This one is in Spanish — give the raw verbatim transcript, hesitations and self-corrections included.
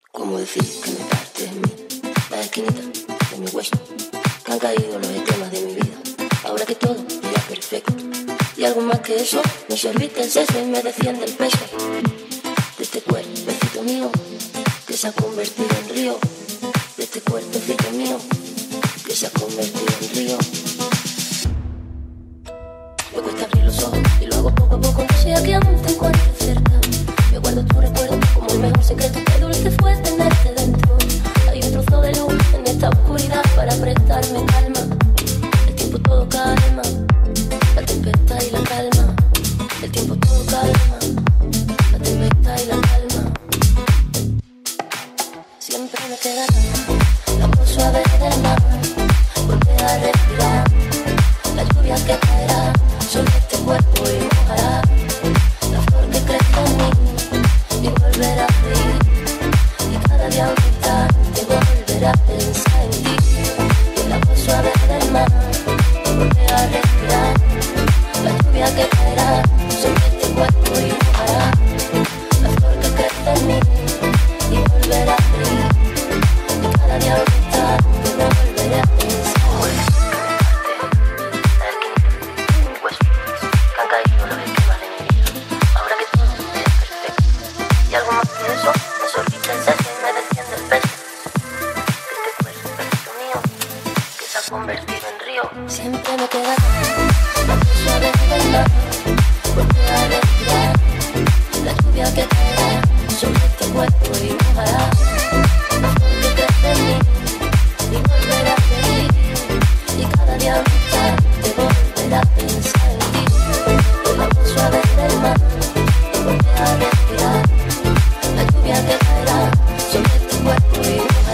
¿Cómo decir que me parte de mí? La esquinita de mi hueso, que han caído los temas de mi vida. Ahora que todo era perfecto y algo más que eso, me sorbita el seso y me desciende el peso de este cuerpecito mío que se ha convertido en río, de este cuerpecito mío que se ha convertido en río. Me cuesta abrir los ojos y lo hago poco a poco, no sea que aún te encuentre cerca. Yo guardo tu recuerdo como el mejor secreto, qué dulce fue tenerte dentro. Hay un trozo de luz en esta oscuridad para prestarme calma. El tiempo todo calma, la tempestad y la calma. El tiempo todo calma, la tempestad y la calma. Siempre me queda la voz suave del mar, volver a respirar, la lluvia que caerá sobre este cuerpo y mojará la flor que crece en mí y volver a reír. Y cada día un instante volver a pensar en ti. Y la voz suave del mar, volver a respirar, la lluvia que caerá sobre este cuerpo y mojará la flor que crece en mí y volver a reír. Y cada día un instante volver a pensar. Convertido en río, siempre me queda la voz suave del mar, volver a respirar, la lluvia que caerá sobre este cuerpo y mojará la flor que crece en mí y volver a reír. Y cada día un instante volver a pensar en ti. La voz suave del mar, volver a respirar, la lluvia que caerá sobre este cuerpo y mojará